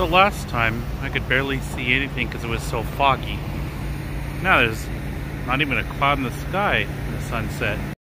So last time I could barely see anything because it was so foggy. Now there's not even a cloud in the sky in the sunset.